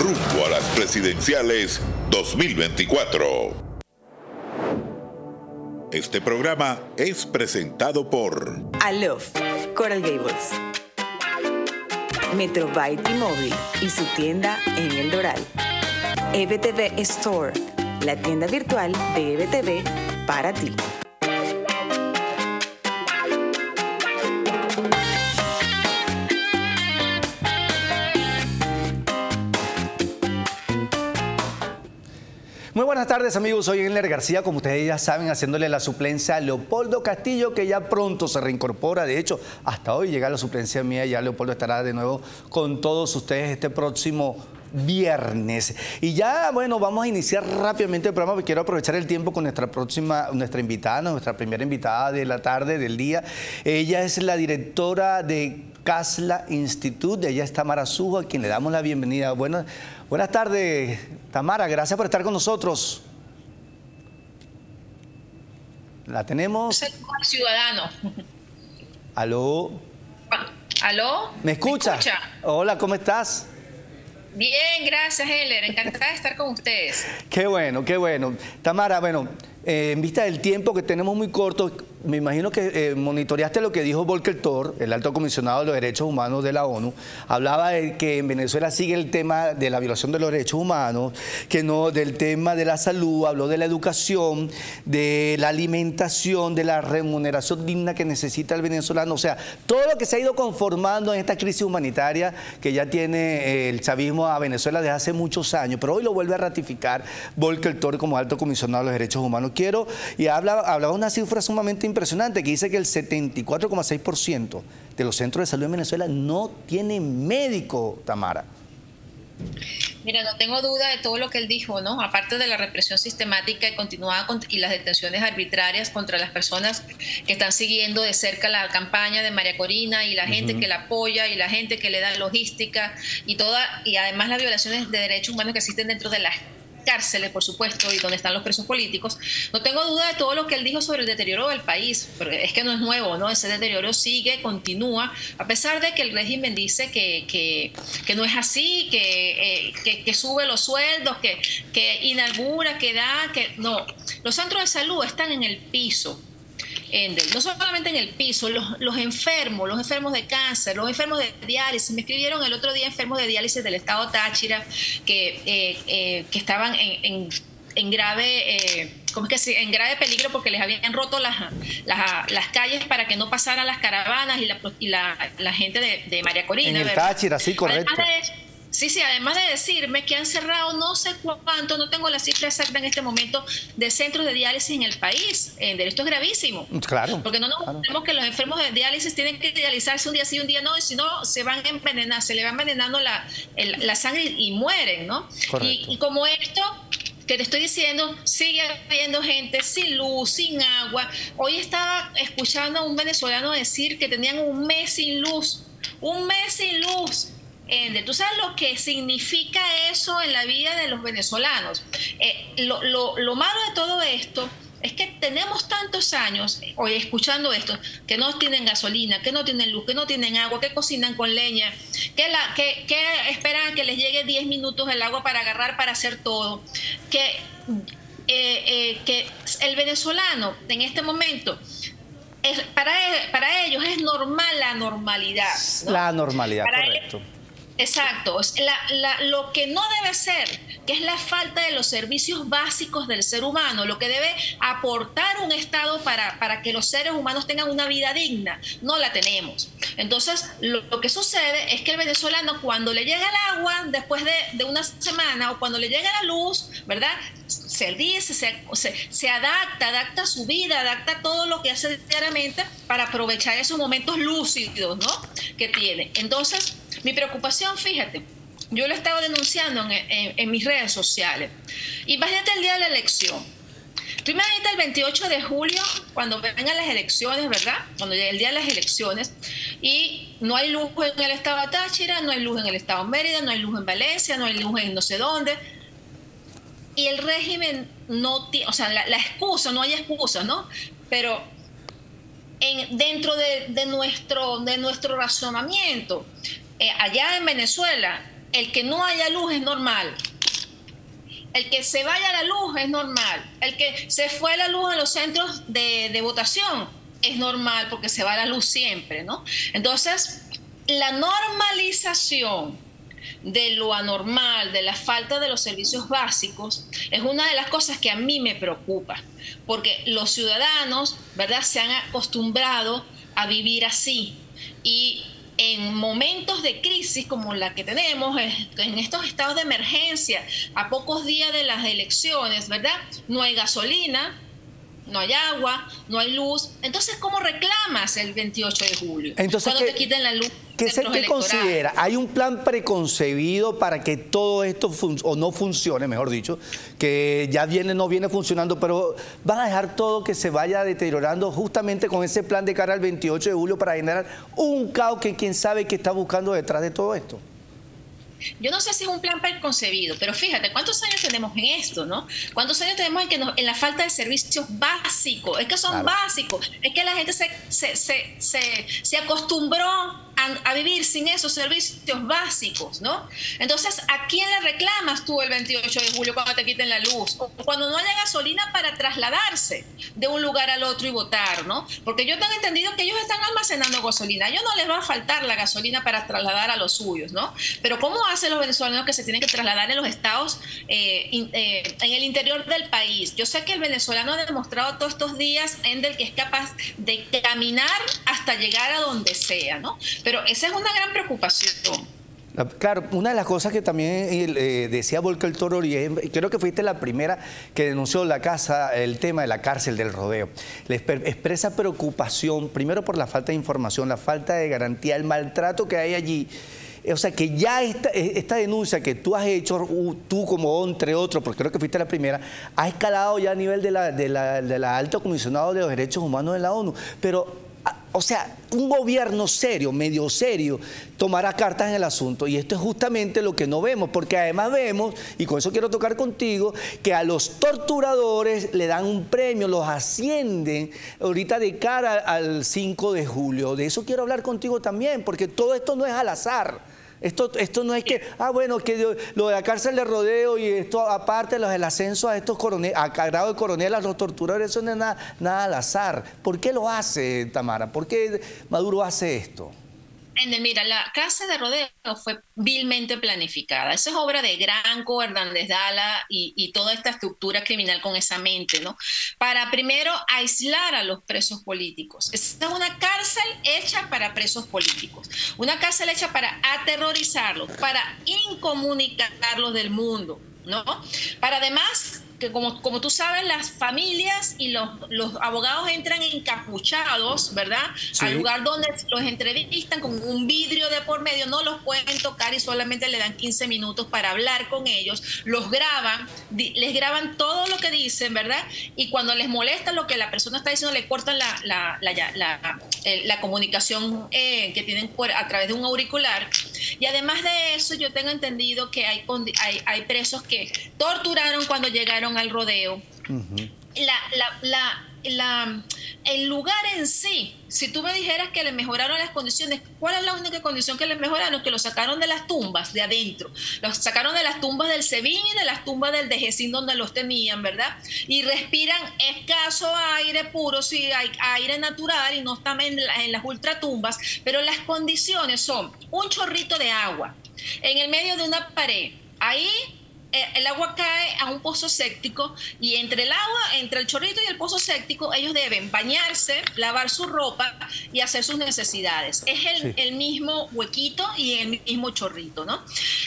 rumbo a las presidenciales 2024. Este programa es presentado por Alof, Coral Gables, Metrobyte y Móvil y su tienda en El Doral, EBTV Store, la tienda virtual de EBTV para ti. Muy buenas tardes, amigos. Soy Enler García, como ustedes ya saben, haciéndole la suplencia a Leopoldo Castillo, que ya pronto se reincorpora. De hecho, hasta hoy llega la suplencia mía. Ya Leopoldo estará de nuevo con todos ustedes este próximo viernes. Y ya, bueno, vamos a iniciar rápidamente el programa, porque quiero aprovechar el tiempo con nuestra invitada, nuestra primera invitada de la tarde, del día. Ella es la directora de Casla Institute. Ella es Tamara Sujo, a quien le damos la bienvenida. Buenas tardes, Tamara. Gracias por estar con nosotros. ¿La tenemos? Ciudadano. ¿Aló? ¿Aló? ¿Me escucha? Hola, ¿cómo estás? Bien, gracias, Heller. Encantada de estar con ustedes. Qué bueno, qué bueno. Tamara, bueno, en vista del tiempo que tenemos muy corto, me imagino que monitoreaste lo que dijo Volker Turk, el alto comisionado de los derechos humanos de la ONU. Hablaba de que en Venezuela sigue el tema de la violación de los derechos humanos, que no, del tema de la salud, habló de la educación, de la alimentación, de la remuneración digna que necesita el venezolano. O sea, todo lo que se ha ido conformando en esta crisis humanitaria que ya tiene el chavismo a Venezuela desde hace muchos años, pero hoy lo vuelve a ratificar Volker Turk como alto comisionado de los derechos humanos. Hablaba una cifra sumamente impresionante, que dice que el 74,6% de los centros de salud en Venezuela no tienen médico, Tamara. Mira, no tengo duda de todo lo que él dijo, ¿no? Aparte de la represión sistemática y continuada y las detenciones arbitrarias contra las personas que están siguiendo de cerca la campaña de María Corina y la gente que la apoya y la gente que le da logística y además las violaciones de derechos humanos que existen dentro de las cárceles, por supuesto, y donde están los presos políticos. No tengo duda de todo lo que él dijo sobre el deterioro del país, pero es que no es nuevo, ¿no? Ese deterioro sigue, continúa, a pesar de que el régimen dice que no es así, que sube los sueldos, que inaugura, que da, que no. Los centros de salud están en el piso. No solamente en el piso, los enfermos de cáncer, los enfermos de diálisis. Me escribieron el otro día enfermos de diálisis del estado Táchira que estaban en grave en grave peligro porque les habían roto las calles para que no pasaran las caravanas y la gente de María Corina. En el Táchira, sí, correcto. Sí, además de decirme que han cerrado no sé cuánto, no tengo la cifra exacta en este momento, de centros de diálisis en el país. Esto es gravísimo. Claro. Porque no nos olvidemos que los enfermos de diálisis tienen que dializarse un día sí, un día no, y si no, se van a envenenar, se le va envenenando la sangre y mueren, ¿no? Y como esto que te estoy diciendo, sigue habiendo gente sin luz, sin agua. Hoy estaba escuchando a un venezolano decir que tenían un mes sin luz. Un mes sin luz. ¿Tú sabes lo que significa eso en la vida de los venezolanos? Lo malo de todo esto es que tenemos tantos años hoy escuchando esto, que no tienen gasolina, que no tienen luz, que no tienen agua, que cocinan con leña, que esperan que les llegue 10 minutos el agua para agarrar, para hacer todo, que el venezolano en este momento... Para ellos es normal la normalidad, ¿no? La normalidad, correcto. Exacto. Lo que no debe ser, que es la falta de los servicios básicos del ser humano, lo que debe aportar un Estado para que los seres humanos tengan una vida digna, no la tenemos. Entonces, lo que sucede es que el venezolano, cuando le llega el agua, después de una semana, o cuando le llega la luz, ¿verdad?, se adapta su vida, adapta todo lo que hace diariamente para aprovechar esos momentos lúcidos, ¿no?, que tiene. Entonces, mi preocupación, fíjate, yo lo he estado denunciando en mis redes sociales. Imagínate el día de la elección. Tú imagínate el 28 de julio, cuando vengan las elecciones, ¿verdad? Cuando llegue el día de las elecciones, y no hay luz en el estado de Táchira, no hay luz en el estado de Mérida, no hay luz en Valencia, no hay luz en no sé dónde. Y el régimen no tiene, o sea, la excusa, no hay excusa, ¿no? Pero dentro de nuestro razonamiento, allá en Venezuela, el que no haya luz es normal. El que se vaya la luz es normal. El que se fue la luz en los centros de votación es normal porque se va la luz siempre, ¿no? Entonces, la normalización de lo anormal, de la falta de los servicios básicos, es una de las cosas que a mí me preocupa, porque los ciudadanos, ¿verdad?, se han acostumbrado a vivir así, y en momentos de crisis como la que tenemos, en estos estados de emergencia, a pocos días de las elecciones, ¿verdad?, no hay gasolina, no hay agua, no hay luz. Entonces, ¿cómo reclamas el 28 de julio? Entonces, cuando te quiten la luz. ¿Qué considera? ¿Hay un plan preconcebido para que todo esto o no funcione, mejor dicho, que ya no viene funcionando, pero van a dejar todo que se vaya deteriorando justamente con ese plan de cara al 28 de julio para generar un caos que quién sabe qué está buscando detrás de todo esto? Yo no sé si es un plan preconcebido, pero fíjate, ¿cuántos años tenemos en esto, no? ¿Cuántos años tenemos en la falta de servicios básicos? Es que son básicos. Es que la gente se acostumbró a vivir sin esos servicios básicos, ¿no? Entonces, ¿a quién le reclamas tú el 28 de julio cuando te quiten la luz? O cuando no haya gasolina para trasladarse de un lugar al otro y votar, ¿no? Porque yo tengo entendido que ellos están almacenando gasolina. A ellos no les va a faltar la gasolina para trasladar a los suyos, ¿no? Pero ¿cómo hacen los venezolanos que se tienen que trasladar en los estados, en el interior del país? Yo sé que el venezolano ha demostrado todos estos días, Endel, que es capaz de caminar hasta llegar a donde sea, ¿no? Pero esa es una gran preocupación. Claro, una de las cosas que también decía Volker Toro, y creo que fuiste la primera que denunció el tema de la cárcel del Rodeo. Le expresa preocupación, primero por la falta de información, la falta de garantía, el maltrato que hay allí. O sea, que ya esta denuncia que tú has hecho, tú como entre otros, porque creo que fuiste la primera, ha escalado ya a nivel de la Alto Comisionado de los Derechos Humanos de la ONU. Pero, o sea, un gobierno serio, medio serio, tomará cartas en el asunto, y esto es justamente lo que no vemos, porque además vemos, y con eso quiero tocar contigo, que a los torturadores le dan un premio, los ascienden ahorita de cara al 5 de julio. De eso quiero hablar contigo también, porque todo esto no es al azar. Esto no es que, bueno, que lo de la cárcel de Rodeo y esto aparte, el ascenso a estos coroneles, a grado de coronel, a los torturadores, eso no es nada al azar. ¿Por qué lo hace, Tamara? ¿Por qué Maduro hace esto? Mira, la cárcel de Rodeo fue vilmente planificada. Esa es obra de Granco, Hernández Dala y toda esta estructura criminal con esa mente, ¿no? Para primero aislar a los presos políticos. Esa es una cárcel hecha para presos políticos. Una cárcel hecha para aterrorizarlos, para incomunicarlos del mundo, ¿no? Para además, que como tú sabes, las familias y los abogados entran encapuchados, ¿verdad? Sí. Al lugar donde los entrevistan con un vidrio de por medio, no los pueden tocar y solamente le dan 15 minutos para hablar con ellos, los graban, les graban todo lo que dicen, ¿verdad? Y cuando les molesta lo que la persona está diciendo, le cortan la comunicación que tienen a través de un auricular. Y además de eso, yo tengo entendido que hay presos que torturaron cuando llegaron al Rodeo. El lugar en sí, si tú me dijeras que le mejoraron las condiciones, ¿cuál es la única condición que les mejoraron? Que lo sacaron de las tumbas de adentro, los sacaron de las tumbas del Sebin y de las tumbas del Dejecín donde los tenían, ¿verdad? Y respiran escaso aire puro, sí, hay aire natural y no están en las ultratumbas, pero las condiciones son un chorrito de agua en el medio de una pared, ahí el agua cae a un pozo séptico y entre el agua, entre el chorrito y el pozo séptico, ellos deben bañarse, lavar su ropa y hacer sus necesidades. Es el mismo huequito y el mismo chorrito, ¿no?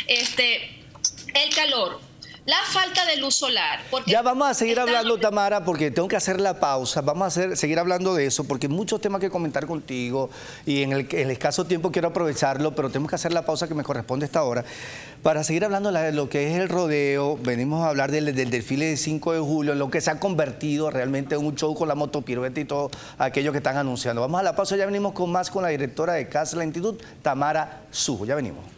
El calor, la falta de luz solar. Ya vamos a seguir hablando, Tamara, porque tengo que hacer la pausa. Vamos a seguir hablando de eso, porque hay muchos temas que comentar contigo y en el escaso tiempo quiero aprovecharlo, pero tenemos que hacer la pausa que me corresponde a esta hora. Para seguir hablando de lo que es el rodeo, venimos a hablar del desfile del 5 de julio, en lo que se ha convertido realmente en un show con la motopirueta y todo aquello que están anunciando. Vamos a la pausa, ya venimos con más con la directora de CAS, la Instituto, Tamara Sujo. Ya venimos.